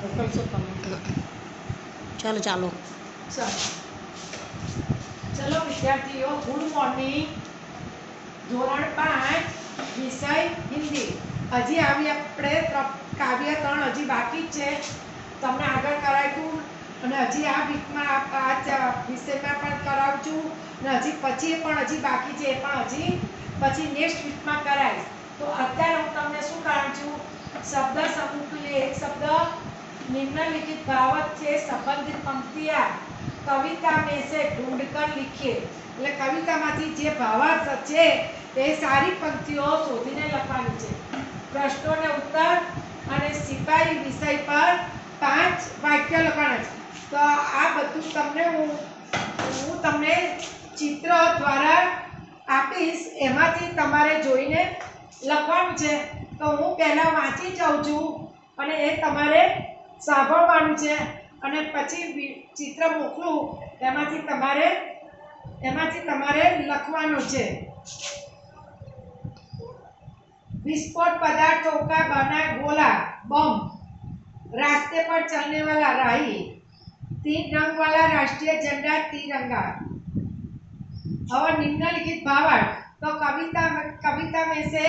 મોકલશો તમે? ચાલો ચાલો ચલો વિદ્યાર્થીઓ, ગુડ મોર્નિંગ. ધોરણ 5 વિષય હિન્દી. હજી આવી આપણે કાવ્ય 3 હજી બાકી જ છે. તમને આગળ કરાવ્યું અને હજી આ વીકમાં આ વિષયમાં પણ કરાવું છું અને હજી પછી પણ હજી બાકી છે, એ પણ હજી પછી નેક્સ્ટ વીકમાં કરાવીશ. તો અત્યારે હું તમને શું કરાવું છું, शब्द समूह के लिए एक शब्द निम्नलिखित भावार्थ से संबंधित पंक्तियां कविता में से ढूंढकर लिखिए. એટલે કવિતામાંથી જે ભાવાર્થ છે એ સારી પંક્તિઓ શોધીને લખવાની છે. પ્રશ્નોને ઉત્તર અને સિપાઈ વિષય પર 5 વાક્ય લખવાના છે. તો આ બધું તમને હું તમને ચિત્ર દ્વારા આપીશ, એમાંથી તમારે જોઈને લખવાનું છે. તો હું પહેલા વાંચી જાઉં છું અને એ તમારે સાંભળવાનું છે અને પછી ચિત્ર મોકલું, એમાંથી તમારે લખવાનું છે. विस्फोट पदार्थों का बना गोला बम, रास्ते पर चलने वाला राही, 3 रंग वाला राष्ट्रीय झंडा तिरंगा. और निम्नलिखित भावार्थ. तो कविता में से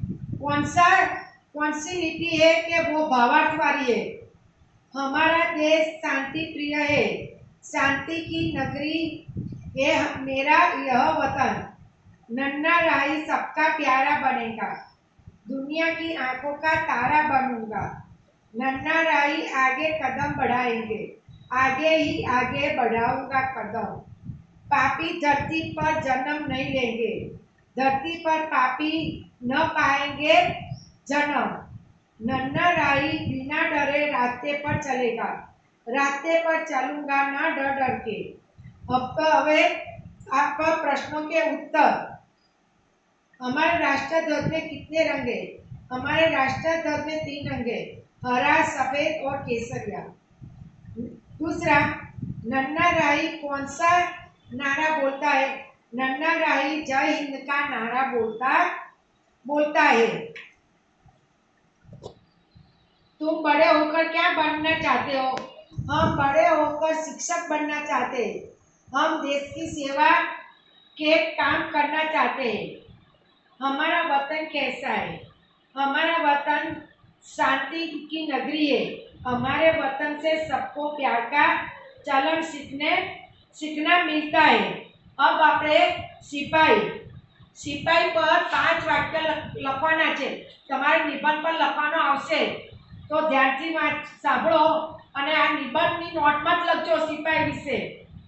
कौन सी लिपि है कि वो भावार्थ वाली है. हमारा देश शांति प्रिय है, शांति की नगरी है मेरा यह वतन, नन्हा राही सबका प्यारा बनेगा, दुनिया की आंखों का तारा बनूंगा, नन्हा राही आगे कदम बढ़ाएंगे, आगे ही आगे बढ़ाऊंगा कदम, पापी धरती पर जन्म नहीं लेंगे, धरती पर पापी न पाएंगे जन्म, नन्हा राही बिना डरे रास्ते पर चलेगा, रास्ते पर चलूंगा ना डर डर के. अब हवे आप प्रश्नों के उत्तर. हमारे राष्ट्र ध्वज में कितने रंग है? हमारे राष्ट्र ध्वज में 3 रंग है, हरा, सफेद और केसरिया. दूसरा, नन्हा राही कौन सा नारा बोलता है? नन्हा राही जय हिंद का नारा बोलता है. तुम बड़े होकर क्या बनना चाहते हो? हम बड़े होकर शिक्षक बनना चाहते हैं. हम देश की सेवा के काम करना चाहते हैं. हमारा वतन कैसा है? हमारा वतन शांति की नगरी है. हमारे वतन से सबको प्यार का चलन सीखना मिलता है. अब આપણે સિપાઈ પર 5 વાક્ય લખવાના છે. તમારે નિબંધ પર લખવાનો આવશે, તો ધ્યાનથી સાંભળો અને આ નિબંધની નોટમાં જ લખજો સિપાઈ વિશે.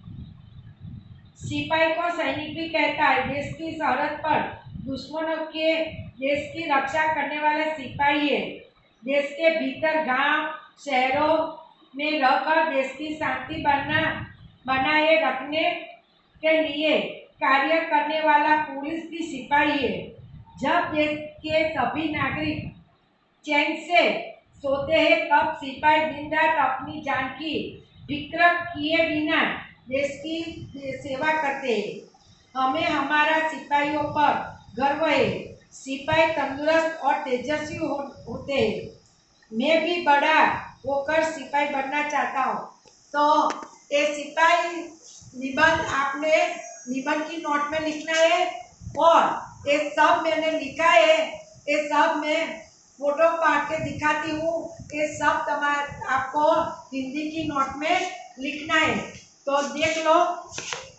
सिपाही को सैनिक भी कहता है. देश की सरहद पर दुश्मनों के देश की रक्षा करने वाले सिपाही है. देश के भीतर गांव शहरों में रहकर देश की शांति बनाए रखने के लिए कार्य करने वाला पुलिस भी सिपाही है. जब देश के सभी नागरिक चैन से सोते हैं, तब सिपाही दिन रात अपनी जान की फिक्र किए बिना देश की सेवा करते हैं. हमें हमारा सिपाहियों पर गर्व है. सिपाही तंदुरुस्त और तेजस्वी होते हैं. मैं भी बड़ा होकर सिपाही बनना चाहता हूँ. तो ये सिपाही निबंध आपने निबंध की नोट में लिखना है और ये सब मैंने लिखा है, ये सब मैं फोटो काट के दिखाती हूँ. ये सब आपको हिंदी की नोट में लिखना है. तो देख लो.